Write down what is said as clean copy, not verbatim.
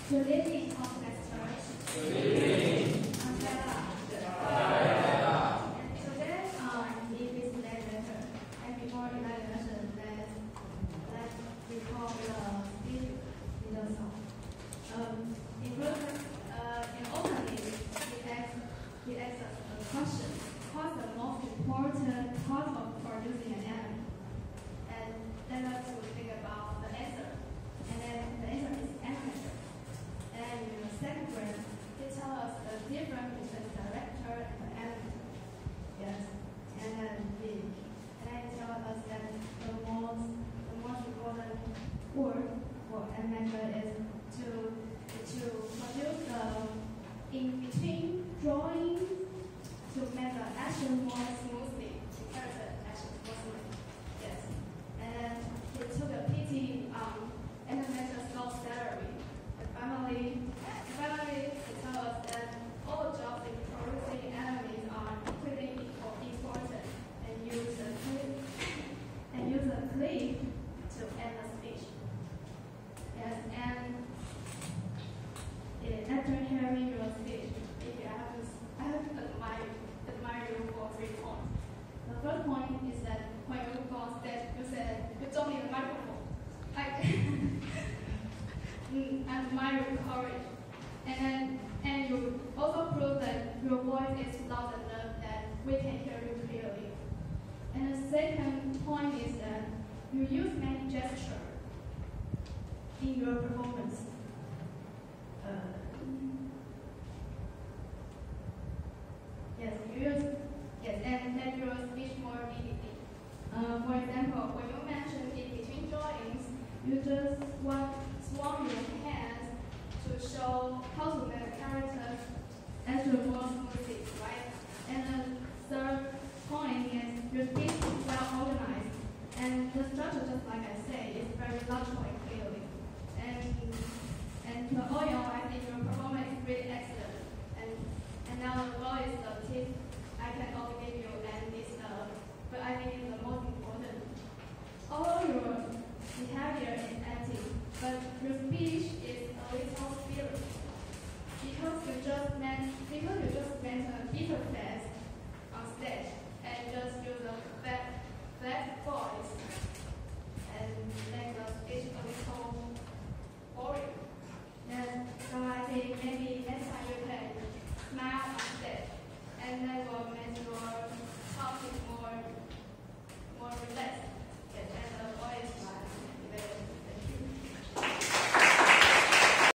To live in orchestra. Umbrella. And today, in this lecture, and before the lecture, let's recall the speech in the song. In opening, he asks us a question: what's the most important part of producing an album? And let us think about the answer. And then the answer is animator. And in the second grade, he tells us the difference between the director and the animator. Yes. And then he tells us that the most important work for animator is to produce the in-between drawing to make the action more smoothly, to carry the action more smoothly. Yes. And he took a pity animator's low salary. Finally, he tells us that all jobs in producing animes are equally important, and use a clip to end the speech. Yes, and after hearing your speech, I have to admire you for 3 points. The first point is that when you go on stage, you said you don't need a microphone. I admire your courage, and you also prove that your voice is loud enough that we can hear you clearly. And the second point is that you use many gestures in your performance. And make your speech more vividly. For example, when you mention in between drawings, you just swung your hands to show how to make a character as more